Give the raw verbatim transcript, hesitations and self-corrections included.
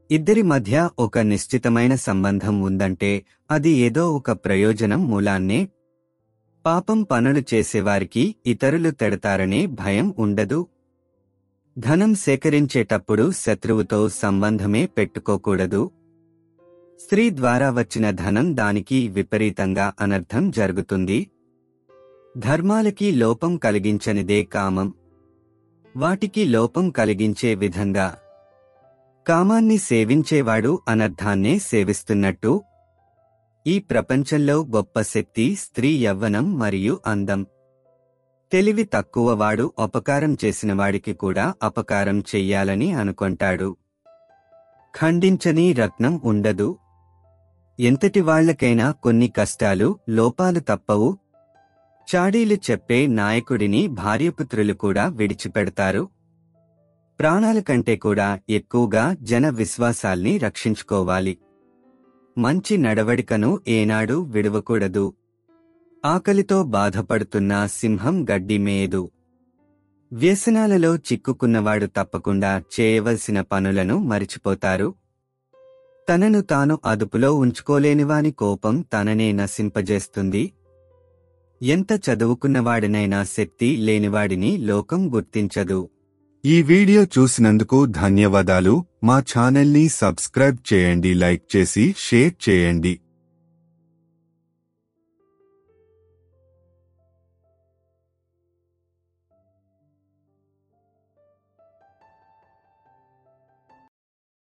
ఇద్దరి మధ్య ఒక నిశ్చితమైన సంబంధం ఉందంటే అది ఏదో ఒక ప్రయోజనం మూలాన్నే. పాపం పనులు చేసేవారికి ఇతరులు తిడతారనే భయం ఉండదు. ధనం సేకరించేటప్పుడు శత్రువుతో సంబంధమే పెట్టుకోకూడదు. స్త్రీ ద్వారా వచ్చిన ధనం దానికి విపరీతంగా అనర్థం జరుగుతుంది. ధర్మాలకి లోపం కలిగించనిదే కామం. వాటికి లోపం కలిగించే విధంగా కామాన్ని సేవించేవాడు అనర్థాన్నే సేవిస్తున్నట్టు. ఈ ప్రపంచంలో గొప్ప శక్తి స్త్రీ యవ్వనం మరియు అందం. తెలివి తక్కువవాడు అపకారం చేసినవాడికి కూడా అపకారం చెయ్యాలని అనుకొంటాడు. ఖండించని రత్నం ఉండదు. ఎంతటి వాళ్లకైనా కొన్ని కష్టాలు, లోపాలు తప్పవు. చాడీలు చెప్పే నాయకుడిని భార్యపుత్రులు కూడా విడిచిపెడతారు. ప్రాణాల కంటే కూడా ఎక్కువగా జన విశ్వాసాల్ని రక్షించుకోవాలి. మంచి నడవడికను ఏనాడు విడవకూడదు. ఆకలితో బాధపడుతున్న సింహం గడ్డి మేయదు. వ్యసనాలలో చిక్కుకున్నవాడు తప్పకుండా చేయవలసిన పనులను మరిచిపోతారు. తనను తాను అదుపులో ఉంచుకోలేనివాని కోపం తననే నశింపజేస్తుంది. ఎంత చదువుకున్నవాడినైనా శక్తి లేనివాడిని లోకం గుర్తించదు. ఈ వీడియో చూసినందుకు ధన్యవాదాలు. మా ఛానల్ని సబ్స్క్రైబ్ చేయండి, లైక్ చేసి షేర్ చేయండి.